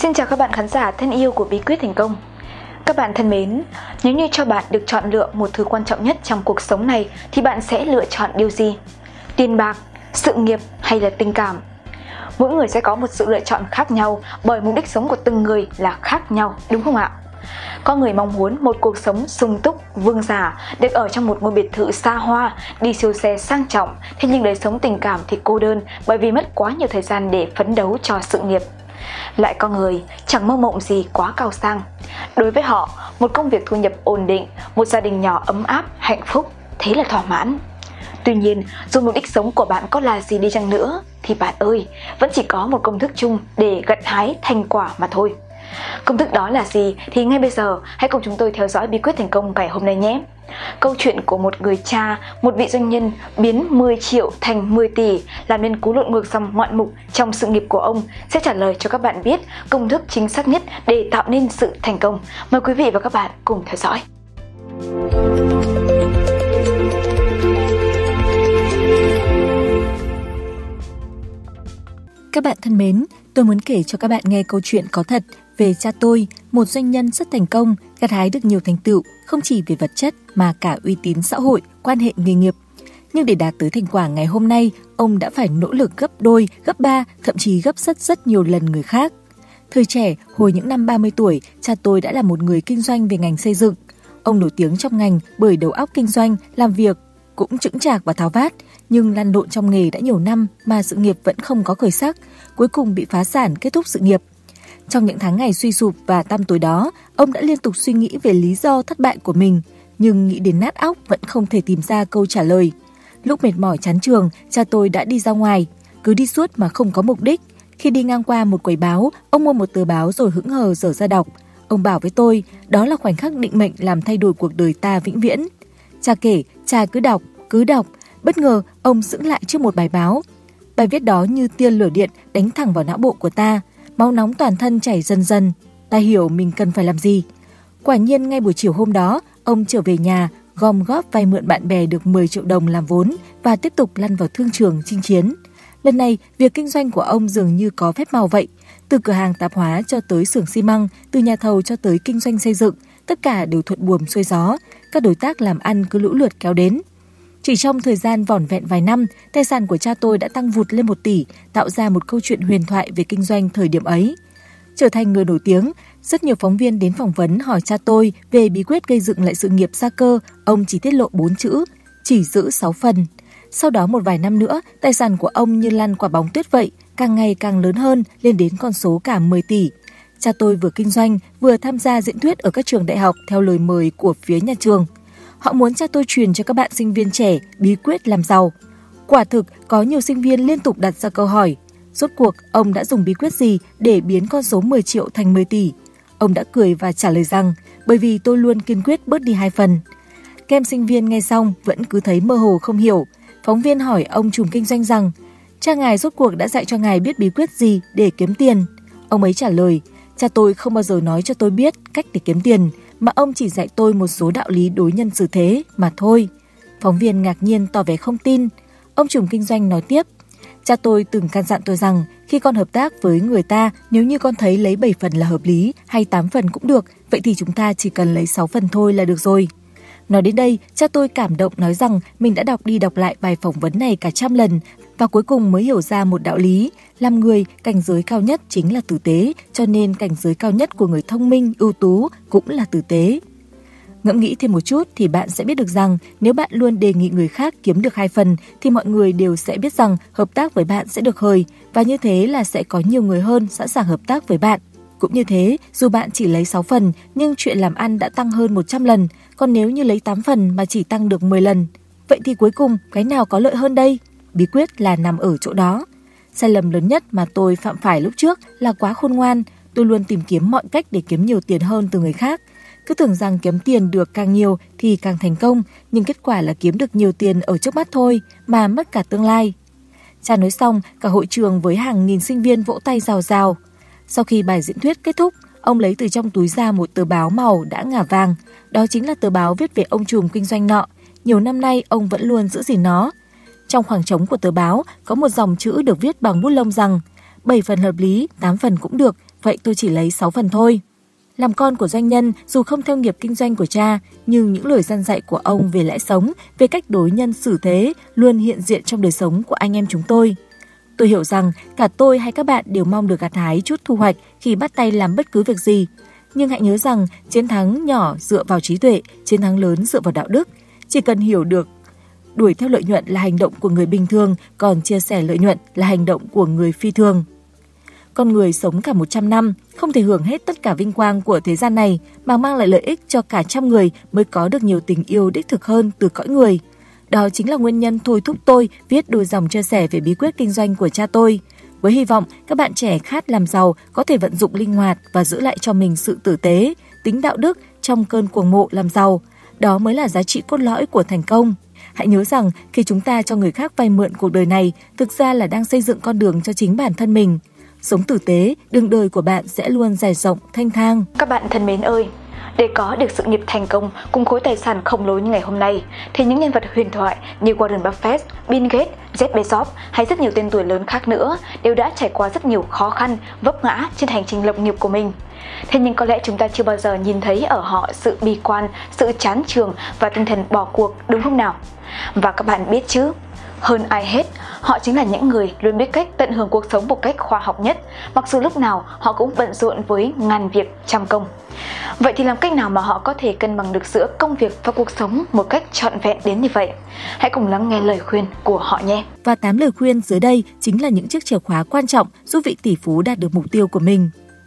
Xin chào các bạn khán giả thân yêu của Bí quyết thành công. Các bạn thân mến, nếu như cho bạn được chọn lựa một thứ quan trọng nhất trong cuộc sống này thì bạn sẽ lựa chọn điều gì? Tiền bạc, sự nghiệp hay là tình cảm? Mỗi người sẽ có một sự lựa chọn khác nhau bởi mục đích sống của từng người là khác nhau, đúng không ạ? Có người mong muốn một cuộc sống sung túc, vương giả, được ở trong một ngôi biệt thự xa hoa, đi siêu xe sang trọng, thế nhưng đời sống tình cảm thì cô đơn bởi vì mất quá nhiều thời gian để phấn đấu cho sự nghiệp. Lại có người chẳng mơ mộng gì quá cao sang. Đối với họ, một công việc thu nhập ổn định, một gia đình nhỏ ấm áp, hạnh phúc, thế là thỏa mãn. Tuy nhiên, dù mục đích sống của bạn có là gì đi chăng nữa, thì bạn ơi, vẫn chỉ có một công thức chung để gặt hái thành quả mà thôi. Công thức đó là gì thì ngay bây giờ hãy cùng chúng tôi theo dõi bí quyết thành công ngày hôm nay nhé. Câu chuyện của một người cha, một vị doanh nhân biến 10 triệu thành 10 tỷ, làm nên cú lộn ngược dòng ngoạn mục trong sự nghiệp của ông sẽ trả lời cho các bạn biết công thức chính xác nhất để tạo nên sự thành công. Mời quý vị và các bạn cùng theo dõi. Các bạn thân mến, tôi muốn kể cho các bạn nghe câu chuyện có thật về cha tôi, một doanh nhân rất thành công, gặt hái được nhiều thành tựu, không chỉ về vật chất mà cả uy tín xã hội, quan hệ nghề nghiệp. Nhưng để đạt tới thành quả ngày hôm nay, ông đã phải nỗ lực gấp đôi, gấp ba, thậm chí gấp rất nhiều lần người khác. Thời trẻ, hồi những năm 30 tuổi, cha tôi đã là một người kinh doanh về ngành xây dựng. Ông nổi tiếng trong ngành bởi đầu óc kinh doanh, làm việc cũng chững chạc và tháo vát, nhưng lăn lộn trong nghề đã nhiều năm mà sự nghiệp vẫn không có khởi sắc, cuối cùng bị phá sản kết thúc sự nghiệp. Trong những tháng ngày suy sụp và tăm tối đó, ông đã liên tục suy nghĩ về lý do thất bại của mình, nhưng nghĩ đến nát óc vẫn không thể tìm ra câu trả lời. Lúc mệt mỏi chán trường, cha tôi đã đi ra ngoài, cứ đi suốt mà không có mục đích. Khi đi ngang qua một quầy báo, ông mua một tờ báo rồi hững hờ dở ra đọc. Ông bảo với tôi, đó là khoảnh khắc định mệnh làm thay đổi cuộc đời ta vĩnh viễn. Cha kể, cha cứ đọc. Bất ngờ, ông sững lại trước một bài báo. Bài viết đó như tia lửa điện đánh thẳng vào não bộ của ta. Máu nóng toàn thân chảy dần dần. Ta hiểu mình cần phải làm gì. Quả nhiên ngay buổi chiều hôm đó, ông trở về nhà, gom góp vay mượn bạn bè được 10 triệu đồng làm vốn và tiếp tục lăn vào thương trường chinh chiến. Lần này, việc kinh doanh của ông dường như có phép màu vậy. Từ cửa hàng tạp hóa cho tới xưởng xi măng, từ nhà thầu cho tới kinh doanh xây dựng, tất cả đều thuận buồm xuôi gió. Các đối tác làm ăn cứ lũ lượt kéo đến. Chỉ trong thời gian vỏn vẹn vài năm, tài sản của cha tôi đã tăng vụt lên 1 tỷ, tạo ra một câu chuyện huyền thoại về kinh doanh thời điểm ấy. Trở thành người nổi tiếng, rất nhiều phóng viên đến phỏng vấn hỏi cha tôi về bí quyết gây dựng lại sự nghiệp xa cơ. Ông chỉ tiết lộ 4 chữ, chỉ giữ 6 phần. Sau đó một vài năm nữa, tài sản của ông như lăn quả bóng tuyết vậy, càng ngày càng lớn hơn, lên đến con số cả 10 tỷ. Cha tôi vừa kinh doanh, vừa tham gia diễn thuyết ở các trường đại học theo lời mời của phía nhà trường. Họ muốn cha tôi truyền cho các bạn sinh viên trẻ bí quyết làm giàu. Quả thực, có nhiều sinh viên liên tục đặt ra câu hỏi, rốt cuộc ông đã dùng bí quyết gì để biến con số 10 triệu thành 10 tỷ? Ông đã cười và trả lời rằng, bởi vì tôi luôn kiên quyết bớt đi 2 phần. Các em sinh viên nghe xong vẫn cứ thấy mơ hồ không hiểu. Phóng viên hỏi ông trùm kinh doanh rằng, cha ngài rốt cuộc đã dạy cho ngài biết bí quyết gì để kiếm tiền? Ông ấy trả lời, cha tôi không bao giờ nói cho tôi biết cách để kiếm tiền, mà ông chỉ dạy tôi một số đạo lý đối nhân xử thế mà thôi. Phóng viên ngạc nhiên tỏ vẻ không tin. Ông trùm kinh doanh nói tiếp, cha tôi từng căn dặn tôi rằng khi con hợp tác với người ta, nếu như con thấy lấy 7 phần là hợp lý hay 8 phần cũng được, vậy thì chúng ta chỉ cần lấy 6 phần thôi là được rồi. Nói đến đây, cha tôi cảm động nói rằng mình đã đọc đi đọc lại bài phỏng vấn này cả trăm lần và cuối cùng mới hiểu ra một đạo lý, làm người cảnh giới cao nhất chính là tử tế, cho nên cảnh giới cao nhất của người thông minh, ưu tú cũng là tử tế. Ngẫm nghĩ thêm một chút thì bạn sẽ biết được rằng nếu bạn luôn đề nghị người khác kiếm được 2 phần thì mọi người đều sẽ biết rằng hợp tác với bạn sẽ được hời và như thế là sẽ có nhiều người hơn sẵn sàng hợp tác với bạn. Cũng như thế, dù bạn chỉ lấy 6 phần nhưng chuyện làm ăn đã tăng hơn 100 lần, còn nếu như lấy 8 phần mà chỉ tăng được 10 lần, vậy thì cuối cùng cái nào có lợi hơn đây? Bí quyết là nằm ở chỗ đó. Sai lầm lớn nhất mà tôi phạm phải lúc trước là quá khôn ngoan, tôi luôn tìm kiếm mọi cách để kiếm nhiều tiền hơn từ người khác. Cứ tưởng rằng kiếm tiền được càng nhiều thì càng thành công, nhưng kết quả là kiếm được nhiều tiền ở trước mắt thôi mà mất cả tương lai. Cha nói xong, cả hội trường với hàng nghìn sinh viên vỗ tay rào rào. Sau khi bài diễn thuyết kết thúc, ông lấy từ trong túi ra một tờ báo màu đã ngả vàng. Đó chính là tờ báo viết về ông trùm kinh doanh nọ. Nhiều năm nay ông vẫn luôn giữ gìn nó. Trong khoảng trống của tờ báo có một dòng chữ được viết bằng bút lông rằng 7 phần hợp lý, 8 phần cũng được, vậy tôi chỉ lấy 6 phần thôi. Làm con của doanh nhân, dù không theo nghiệp kinh doanh của cha, nhưng những lời răn dạy của ông về lẽ sống, về cách đối nhân xử thế luôn hiện diện trong đời sống của anh em chúng tôi. Tôi hiểu rằng cả tôi hay các bạn đều mong được gặt hái chút thu hoạch khi bắt tay làm bất cứ việc gì. Nhưng hãy nhớ rằng chiến thắng nhỏ dựa vào trí tuệ, chiến thắng lớn dựa vào đạo đức. Chỉ cần hiểu được đuổi theo lợi nhuận là hành động của người bình thường, còn chia sẻ lợi nhuận là hành động của người phi thường. Con người sống cả 100 năm, không thể hưởng hết tất cả vinh quang của thế gian này mà mang lại lợi ích cho cả trăm người mới có được nhiều tình yêu đích thực hơn từ cõi người. Đó chính là nguyên nhân thôi thúc tôi viết đôi dòng chia sẻ về bí quyết kinh doanh của cha tôi. Với hy vọng các bạn trẻ khát làm giàu có thể vận dụng linh hoạt và giữ lại cho mình sự tử tế, tính đạo đức trong cơn cuồng mộ làm giàu. Đó mới là giá trị cốt lõi của thành công. Hãy nhớ rằng khi chúng ta cho người khác vay mượn cuộc đời này, thực ra là đang xây dựng con đường cho chính bản thân mình. Sống tử tế, đường đời của bạn sẽ luôn dài rộng, thanh thang. Các bạn thân mến ơi, để có được sự nghiệp thành công cùng khối tài sản khổng lồ như ngày hôm nay, thì những nhân vật huyền thoại như Warren Buffett, Bill Gates, Jeff Bezos hay rất nhiều tên tuổi lớn khác nữa đều đã trải qua rất nhiều khó khăn, vấp ngã trên hành trình lập nghiệp của mình. Thế nhưng có lẽ chúng ta chưa bao giờ nhìn thấy ở họ sự bi quan, sự chán chường và tinh thần bỏ cuộc, đúng không nào? Và các bạn biết chứ, hơn ai hết, họ chính là những người luôn biết cách tận hưởng cuộc sống một cách khoa học nhất, mặc dù lúc nào họ cũng bận rộn với ngàn việc trăm công. Vậy thì làm cách nào mà họ có thể cân bằng được giữa công việc và cuộc sống một cách trọn vẹn đến như vậy? Hãy cùng lắng nghe lời khuyên của họ nhé. Và 8 lời khuyên dưới đây chính là những chiếc chìa khóa quan trọng giúp vị tỷ phú đạt được mục tiêu của mình.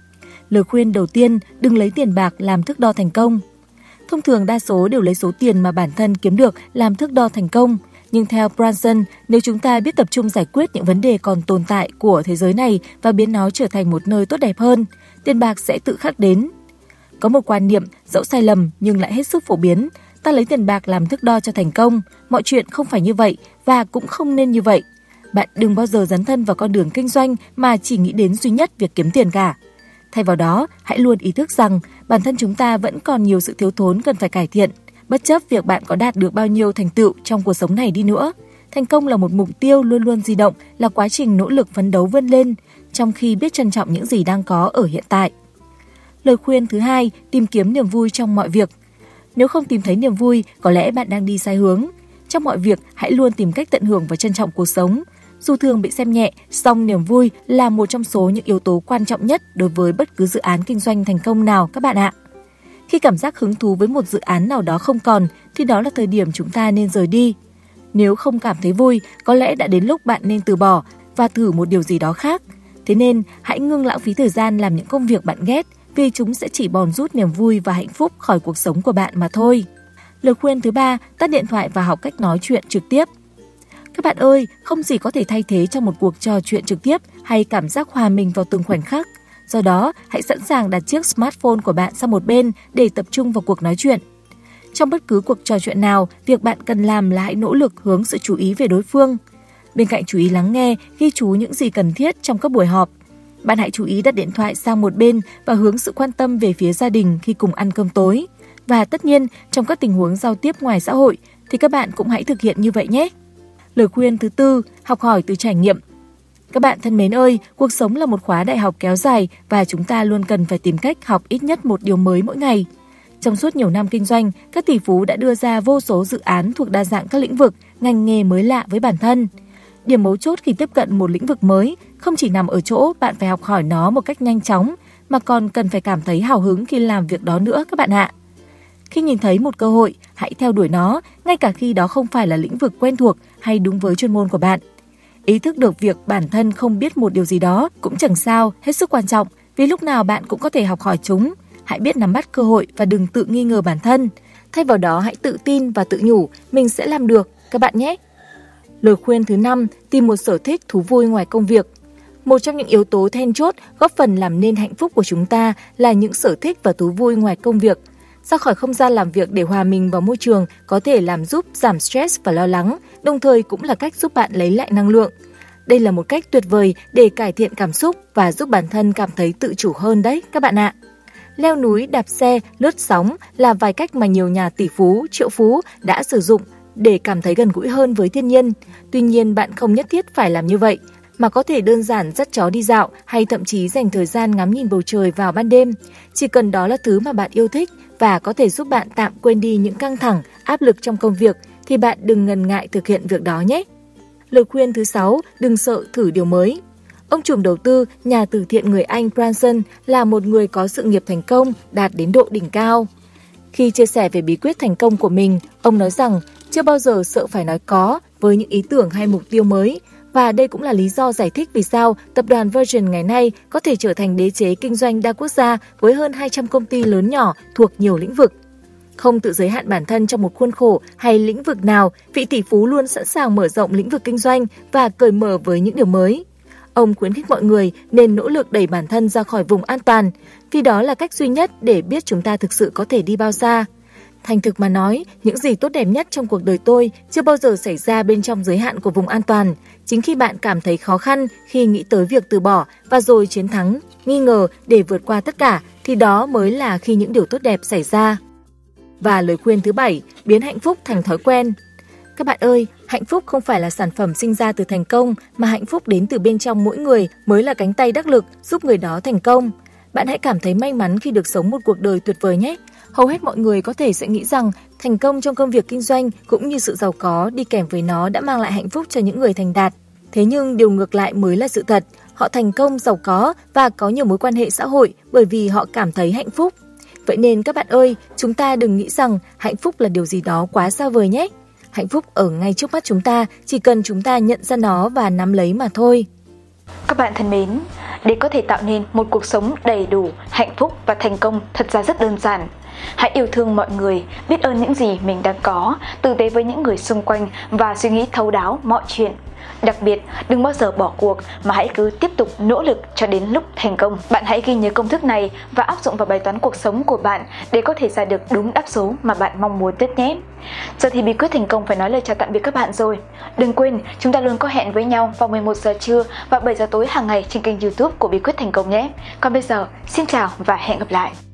Lời khuyên đầu tiên, đừng lấy tiền bạc làm thước đo thành công. Thông thường đa số đều lấy số tiền mà bản thân kiếm được làm thước đo thành công. Nhưng theo Branson, nếu chúng ta biết tập trung giải quyết những vấn đề còn tồn tại của thế giới này và biến nó trở thành một nơi tốt đẹp hơn, tiền bạc sẽ tự khắc đến. Có một quan niệm dẫu sai lầm nhưng lại hết sức phổ biến, ta lấy tiền bạc làm thước đo cho thành công. Mọi chuyện không phải như vậy và cũng không nên như vậy. Bạn đừng bao giờ dấn thân vào con đường kinh doanh mà chỉ nghĩ đến duy nhất việc kiếm tiền cả. Thay vào đó, hãy luôn ý thức rằng bản thân chúng ta vẫn còn nhiều sự thiếu thốn cần phải cải thiện. Bất chấp việc bạn có đạt được bao nhiêu thành tựu trong cuộc sống này đi nữa, thành công là một mục tiêu luôn luôn di động, là quá trình nỗ lực phấn đấu vươn lên, trong khi biết trân trọng những gì đang có ở hiện tại. Lời khuyên thứ hai, tìm kiếm niềm vui trong mọi việc. Nếu không tìm thấy niềm vui, có lẽ bạn đang đi sai hướng. Trong mọi việc, hãy luôn tìm cách tận hưởng và trân trọng cuộc sống. Dù thường bị xem nhẹ, song niềm vui là một trong số những yếu tố quan trọng nhất đối với bất cứ dự án kinh doanh thành công nào các bạn ạ. Khi cảm giác hứng thú với một dự án nào đó không còn, thì đó là thời điểm chúng ta nên rời đi. Nếu không cảm thấy vui, có lẽ đã đến lúc bạn nên từ bỏ và thử một điều gì đó khác. Thế nên, hãy ngưng lãng phí thời gian làm những công việc bạn ghét, vì chúng sẽ chỉ bòn rút niềm vui và hạnh phúc khỏi cuộc sống của bạn mà thôi. Lời khuyên thứ ba, tắt điện thoại và học cách nói chuyện trực tiếp. Các bạn ơi, không gì có thể thay thế cho một cuộc trò chuyện trực tiếp hay cảm giác hòa mình vào từng khoảnh khắc. Do đó, hãy sẵn sàng đặt chiếc smartphone của bạn sang một bên để tập trung vào cuộc nói chuyện. Trong bất cứ cuộc trò chuyện nào, việc bạn cần làm là hãy nỗ lực hướng sự chú ý về đối phương. Bên cạnh chú ý lắng nghe, ghi chú những gì cần thiết trong các buổi họp. Bạn hãy chú ý đặt điện thoại sang một bên và hướng sự quan tâm về phía gia đình khi cùng ăn cơm tối. Và tất nhiên, trong các tình huống giao tiếp ngoài xã hội, thì các bạn cũng hãy thực hiện như vậy nhé. Lời khuyên thứ tư, học hỏi từ trải nghiệm. Các bạn thân mến ơi, cuộc sống là một khóa đại học kéo dài và chúng ta luôn cần phải tìm cách học ít nhất một điều mới mỗi ngày. Trong suốt nhiều năm kinh doanh, các tỷ phú đã đưa ra vô số dự án thuộc đa dạng các lĩnh vực, ngành nghề mới lạ với bản thân. Điểm mấu chốt khi tiếp cận một lĩnh vực mới không chỉ nằm ở chỗ bạn phải học hỏi nó một cách nhanh chóng, mà còn cần phải cảm thấy hào hứng khi làm việc đó nữa các bạn ạ. Khi nhìn thấy một cơ hội, hãy theo đuổi nó, ngay cả khi đó không phải là lĩnh vực quen thuộc hay đúng với chuyên môn của bạn. Ý thức được việc bản thân không biết một điều gì đó cũng chẳng sao, hết sức quan trọng, vì lúc nào bạn cũng có thể học hỏi chúng. Hãy biết nắm bắt cơ hội và đừng tự nghi ngờ bản thân. Thay vào đó hãy tự tin và tự nhủ, mình sẽ làm được, các bạn nhé. Lời khuyên thứ 5, tìm một sở thích thú vui ngoài công việc. Một trong những yếu tố then chốt góp phần làm nên hạnh phúc của chúng ta là những sở thích và thú vui ngoài công việc. Ra khỏi không gian làm việc để hòa mình vào môi trường có thể làm giúp giảm stress và lo lắng, đồng thời cũng là cách giúp bạn lấy lại năng lượng. Đây là một cách tuyệt vời để cải thiện cảm xúc và giúp bản thân cảm thấy tự chủ hơn đấy các bạn ạ. Leo núi, đạp xe, lướt sóng là vài cách mà nhiều nhà tỷ phú, triệu phú đã sử dụng để cảm thấy gần gũi hơn với thiên nhiên. Tuy nhiên bạn không nhất thiết phải làm như vậy, mà có thể đơn giản dắt chó đi dạo hay thậm chí dành thời gian ngắm nhìn bầu trời vào ban đêm. Chỉ cần đó là thứ mà bạn yêu thích và có thể giúp bạn tạm quên đi những căng thẳng, áp lực trong công việc thì bạn đừng ngần ngại thực hiện việc đó nhé. Lời khuyên thứ 6, đừng sợ thử điều mới. Ông trùm đầu tư, nhà từ thiện người Anh Branson là một người có sự nghiệp thành công đạt đến độ đỉnh cao. Khi chia sẻ về bí quyết thành công của mình, ông nói rằng chưa bao giờ sợ phải nói có với những ý tưởng hay mục tiêu mới. Và đây cũng là lý do giải thích vì sao tập đoàn Virgin ngày nay có thể trở thành đế chế kinh doanh đa quốc gia với hơn 200 công ty lớn nhỏ thuộc nhiều lĩnh vực. Không tự giới hạn bản thân trong một khuôn khổ hay lĩnh vực nào, vị tỷ phú luôn sẵn sàng mở rộng lĩnh vực kinh doanh và cởi mở với những điều mới. Ông khuyến khích mọi người nên nỗ lực đẩy bản thân ra khỏi vùng an toàn, vì đó là cách duy nhất để biết chúng ta thực sự có thể đi bao xa. Thành thực mà nói, những gì tốt đẹp nhất trong cuộc đời tôi chưa bao giờ xảy ra bên trong giới hạn của vùng an toàn. Chính khi bạn cảm thấy khó khăn khi nghĩ tới việc từ bỏ và rồi chiến thắng, nghi ngờ để vượt qua tất cả, thì đó mới là khi những điều tốt đẹp xảy ra. Và lời khuyên thứ 7, biến hạnh phúc thành thói quen. Các bạn ơi, hạnh phúc không phải là sản phẩm sinh ra từ thành công, mà hạnh phúc đến từ bên trong mỗi người mới là cánh tay đắc lực giúp người đó thành công. Bạn hãy cảm thấy may mắn khi được sống một cuộc đời tuyệt vời nhé. Hầu hết mọi người có thể sẽ nghĩ rằng thành công trong công việc kinh doanh cũng như sự giàu có đi kèm với nó đã mang lại hạnh phúc cho những người thành đạt. Thế nhưng điều ngược lại mới là sự thật. Họ thành công, giàu có và có nhiều mối quan hệ xã hội bởi vì họ cảm thấy hạnh phúc. Vậy nên các bạn ơi, chúng ta đừng nghĩ rằng hạnh phúc là điều gì đó quá xa vời nhé. Hạnh phúc ở ngay trước mắt chúng ta, chỉ cần chúng ta nhận ra nó và nắm lấy mà thôi. Các bạn thân mến, để có thể tạo nên một cuộc sống đầy đủ, hạnh phúc và thành công thật ra rất đơn giản. Hãy yêu thương mọi người, biết ơn những gì mình đang có, tử tế với những người xung quanh và suy nghĩ thấu đáo mọi chuyện. Đặc biệt, đừng bao giờ bỏ cuộc mà hãy cứ tiếp tục nỗ lực cho đến lúc thành công. Bạn hãy ghi nhớ công thức này và áp dụng vào bài toán cuộc sống của bạn để có thể ra được đúng đáp số mà bạn mong muốn nhất nhé. Giờ thì bí quyết thành công phải nói lời chào tạm biệt các bạn rồi. Đừng quên, chúng ta luôn có hẹn với nhau vào 11 giờ trưa và 7 giờ tối hàng ngày trên kênh YouTube của Bí quyết thành công nhé. Còn bây giờ, xin chào và hẹn gặp lại.